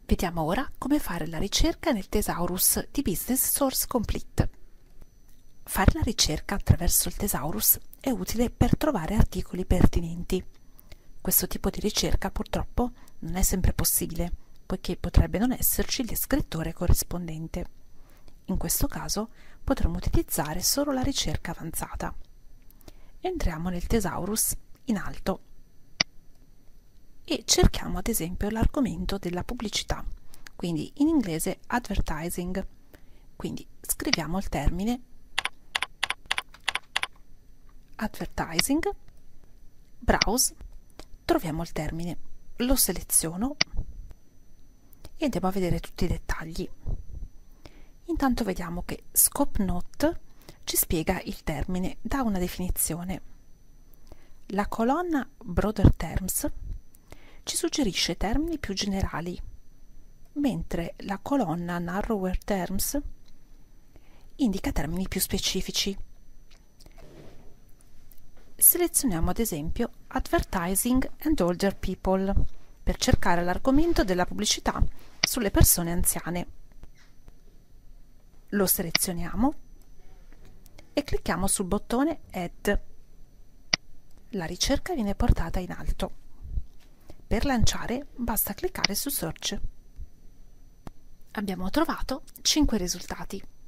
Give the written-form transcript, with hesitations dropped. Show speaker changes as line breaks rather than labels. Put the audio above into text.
Vediamo ora come fare la ricerca nel Thesaurus di Business Source Complete. Fare la ricerca attraverso il Thesaurus è utile per trovare articoli pertinenti. Questo tipo di ricerca purtroppo non è sempre possibile, poiché potrebbe non esserci il descrittore corrispondente. In questo caso potremo utilizzare solo la ricerca avanzata. Entriamo nel Thesaurus in alto e cerchiamo ad esempio l'argomento della pubblicità, quindi in inglese advertising. Quindi scriviamo il termine advertising, browse, troviamo il termine, lo seleziono e andiamo a vedere tutti i dettagli. Intanto vediamo che Scope Note ci spiega il termine, dà una definizione. La colonna Broader Terms ci suggerisce termini più generali, mentre la colonna Narrower Terms indica termini più specifici. Selezioniamo ad esempio Advertising and Older People per cercare l'argomento della pubblicità sulle persone anziane. Lo selezioniamo e clicchiamo sul bottone Add. La ricerca viene portata in alto. Per lanciare basta cliccare su Search. Abbiamo trovato 5 risultati.